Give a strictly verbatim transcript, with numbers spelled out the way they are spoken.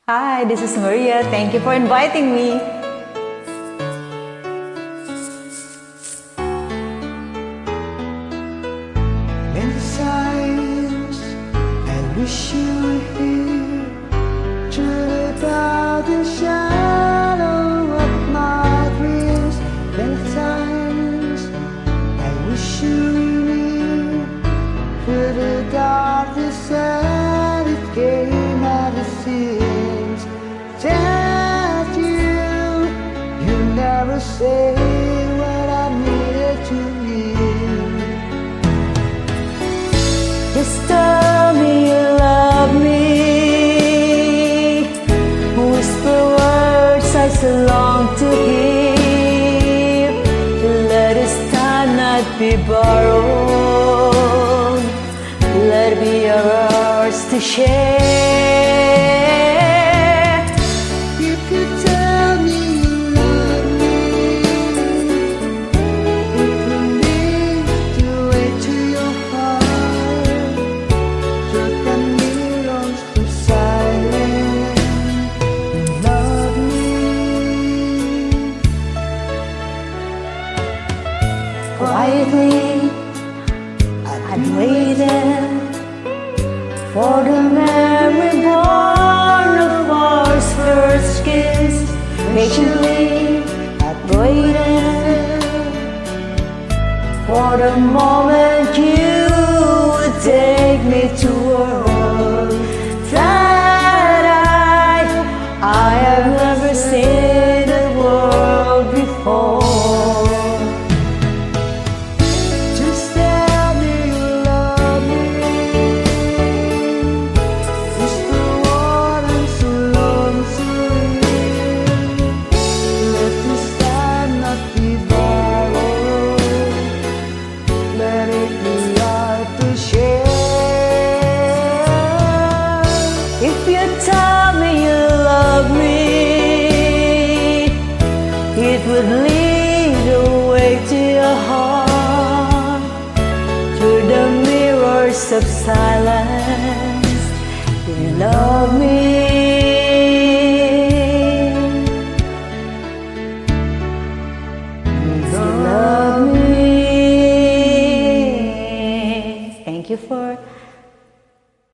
Hi, this is Maria. Thank you for inviting me. Many times I wish you were here, truly about the shadow of my dreams. Many times I wish you were near, through the darkness and it came out it seems that you, you never say what I needed to hear. Just tell me you love me. Whisper words I so long to hear. Let this time not be borrowed. Let it be ours to share. You could tell me you love me, it will lead the way to your heart. Just the mirrors of silence. Love me. Quietly I'd waited for the memory born of our first kiss. Patiently I'd waited for the moment you would take me to a world that I, I have never seen the world before. Just tell me you love me. It's the one I'm so long to hear. Let this time not be borrowed. Let it be ours to share. If you tell me you love me, it would lead the way to your heart. Through the mirrors of silence, you love me.